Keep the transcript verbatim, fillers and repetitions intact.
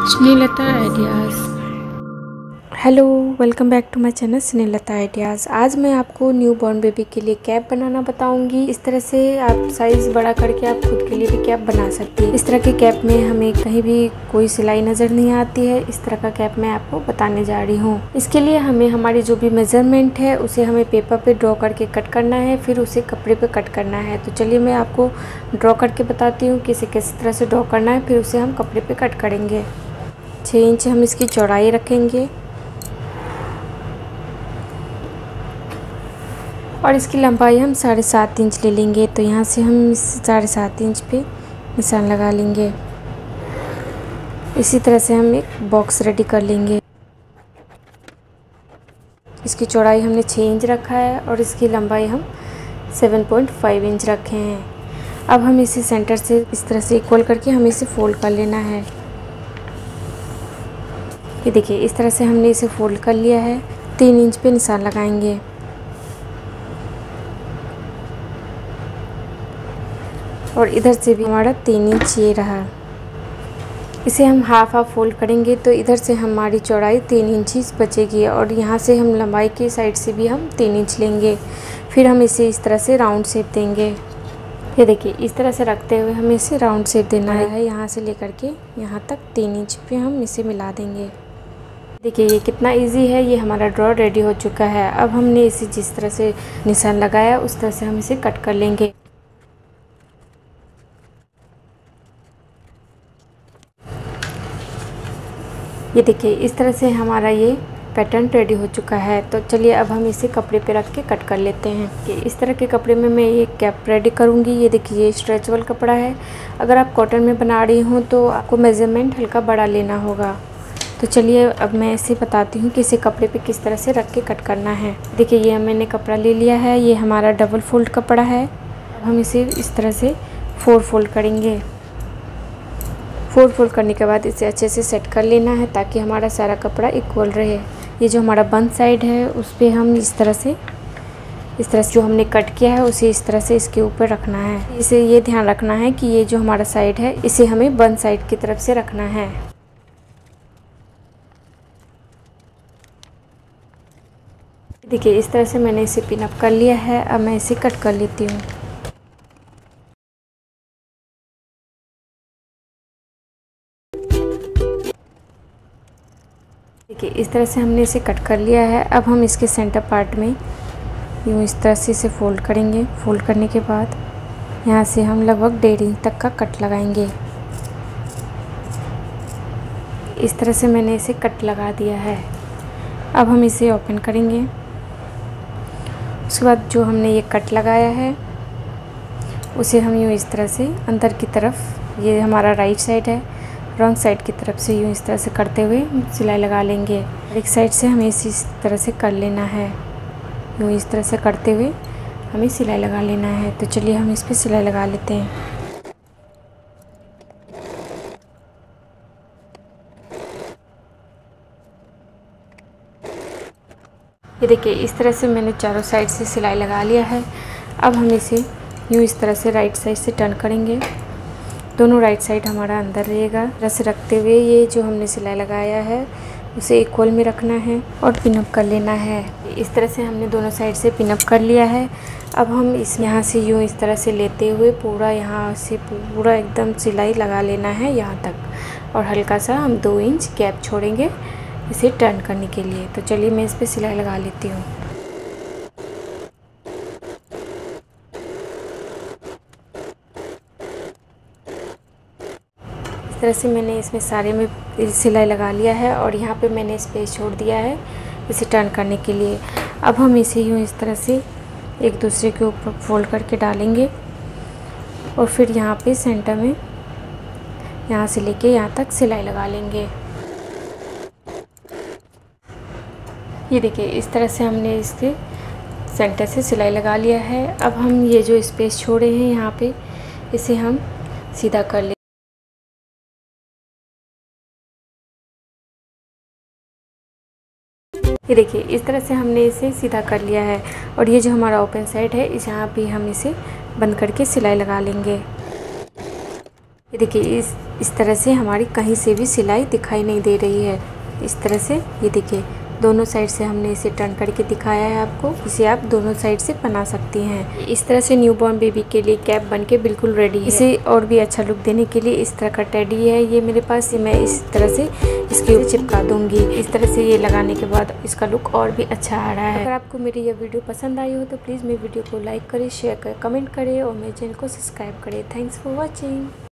Snehlata ideas. Hello, welcome back to my channel Snehlata ideas. आज मैं आपको न्यू बॉर्न बेबी के लिए कैप बनाना बताऊंगी। इस तरह से आप साइज़ बड़ा करके आप खुद के लिए भी कैप बना सकती हैं। इस तरह के कैप में हमें कहीं भी कोई सिलाई नज़र नहीं आती है। इस तरह का कैप मैं आपको बताने जा रही हूँ। इसके लिए हमें हमारी जो भी मेजरमेंट है उसे हमें पेपर पे ड्रॉ करके कट करना है, फिर उसे कपड़े पे कट करना है। तो चलिए मैं आपको ड्रॉ करके बताती हूँ कि इसे किस तरह से ड्रॉ करना है, फिर उसे हम कपड़े पे कट करेंगे। छः इंच हम इसकी चौड़ाई रखेंगे और इसकी लंबाई हम साढ़े सात इंच ले लेंगे। तो यहाँ से हम इस साढ़े सात इंच पे निशान लगा लेंगे। इसी तरह से हम एक बॉक्स रेडी कर लेंगे। इसकी चौड़ाई हमने छः इंच रखा है और इसकी लंबाई हम सात पॉइंट पाँच इंच रखे हैं। अब हम इसे सेंटर से इस तरह से इक्वल करके हमें इसे फोल्ड कर लेना है। ये देखिए, इस तरह से हमने इसे फोल्ड कर लिया है। तीन इंच पे निशान लगाएंगे और इधर से भी हमारा तीन इंच ये रहा। इसे हम हाफ हाफ फोल्ड करेंगे तो इधर से हमारी चौड़ाई तीन इंच ही बचेगी और यहाँ से हम लंबाई की साइड से भी हम तीन इंच लेंगे। फिर हम इसे इस तरह से राउंड शेप देंगे। ये देखिए, इस तरह से रखते हुए हमें इसे राउंड शेप देना है। यहाँ से लेकर के यहाँ तक तीन इंच पे हम इसे मिला देंगे। देखिए ये कितना इजी है। ये हमारा ड्रॉ रेडी हो चुका है। अब हमने इसे जिस तरह से निशान लगाया उस तरह से हम इसे कट कर लेंगे। ये देखिए, इस तरह से हमारा ये पैटर्न रेडी हो चुका है। तो चलिए अब हम इसे कपड़े पे रख के कट कर लेते हैं कि इस तरह के कपड़े में मैं ये कैप रेडी करूँगी। ये देखिए, ये स्ट्रेचेबल कपड़ा है। अगर आप कॉटन में बना रही हूँ तो आपको मेज़रमेंट हल्का बड़ा लेना होगा। तो चलिए अब मैं इसे बताती हूँ कि इसे कपड़े पे किस तरह से रख के कट करना है। देखिए, ये मैंने कपड़ा ले लिया है। ये हमारा डबल फोल्ड कपड़ा है। अब हम इसे इस तरह से फोर फोल्ड करेंगे। फोर फोल्ड करने के बाद इसे अच्छे से सेट कर लेना है ताकि हमारा सारा कपड़ा इक्वल रहे। ये जो हमारा बंद साइड है उस पर हम इस तरह से इस तरह से जो हमने कट किया है उसे इस तरह से इसके ऊपर रखना है। इसे ये ध्यान रखना है कि ये जो हमारा साइड है इसे हमें बंद साइड की तरफ से रखना है। देखिए, इस तरह से मैंने इसे पिन अप कर लिया है। अब मैं इसे कट कर लेती हूँ। देखिए, इस तरह से हमने इसे कट कर लिया है। अब हम इसके सेंटर पार्ट में यूँ इस तरह से इसे फोल्ड करेंगे। फोल्ड करने के बाद यहाँ से हम लगभग डेढ़ इंच तक का कट लगाएंगे। इस तरह से मैंने इसे कट लगा दिया है। अब हम इसे ओपन करेंगे। उसके बाद जो हमने ये कट लगाया है उसे हम यूँ इस तरह से अंदर की तरफ, ये हमारा राइट साइड है, रॉन्ग साइड की तरफ से यूँ इस तरह से करते हुए सिलाई लगा लेंगे। एक साइड से हमें इसी तरह से कर लेना है। यूँ इस तरह से करते हुए हमें सिलाई लगा लेना है। तो चलिए हम इस पर सिलाई लगा लेते हैं। ये देखिए, इस तरह से मैंने चारों साइड से सिलाई लगा लिया है। अब हम इसे यूँ इस तरह से राइट साइड से टर्न करेंगे। दोनों राइट साइड हमारा अंदर रहेगा। रस रखते हुए ये जो हमने सिलाई लगाया है उसे इक्वल में रखना है और पिनअप कर लेना है। इस तरह से हमने दोनों साइड से पिनअप कर लिया है। अब हम इस यहाँ से यूँ इस तरह से लेते हुए पूरा यहाँ से पूरा एकदम सिलाई लगा लेना है यहाँ तक, और हल्का सा हम दो इंच गैप छोड़ेंगे इसे टर्न करने के लिए। तो चलिए मैं इस पर सिलाई लगा लेती हूँ। इस तरह से मैंने इसमें सारे में सिलाई लगा लिया है और यहाँ पे मैंने स्पेस छोड़ दिया है इसे टर्न करने के लिए। अब हम इसे यूँ इस तरह से एक दूसरे के ऊपर फोल्ड करके डालेंगे और फिर यहाँ पे सेंटर में यहाँ से लेके यहाँ तक सिलाई लगा लेंगे। ये देखिए, इस तरह से हमने इसके सेंटर से सिलाई लगा लिया है। अब हम ये जो स्पेस छोड़े हैं यहाँ पे इसे हम सीधा कर लेंगे। ये देखिए, इस तरह से हमने इसे सीधा कर लिया है और ये जो हमारा ओपन साइड है इस यहाँ पे हम इसे बंद करके सिलाई लगा लेंगे। ये देखिए इस इस तरह से हमारी कहीं से भी सिलाई दिखाई नहीं दे रही है। इस तरह से ये देखिए दोनों साइड से हमने इसे टर्न करके दिखाया है आपको। इसे आप दोनों साइड से बना सकती हैं। इस तरह से न्यूबॉर्न बेबी के लिए कैप बनके बिल्कुल रेडी है। इसे और भी अच्छा लुक देने के लिए इस तरह का टेडी है ये मेरे पास, मैं इस तरह से इसके ऊपर चिपका दूंगी। इस तरह से ये लगाने के बाद इसका लुक और भी अच्छा आ रहा है। अगर आपको मेरी ये वीडियो पसंद आई हो तो प्लीज़ मेरी वीडियो को लाइक करें, शेयर करें, कमेंट करें और मेरे चैनल को सब्सक्राइब करें। Thanks for watching.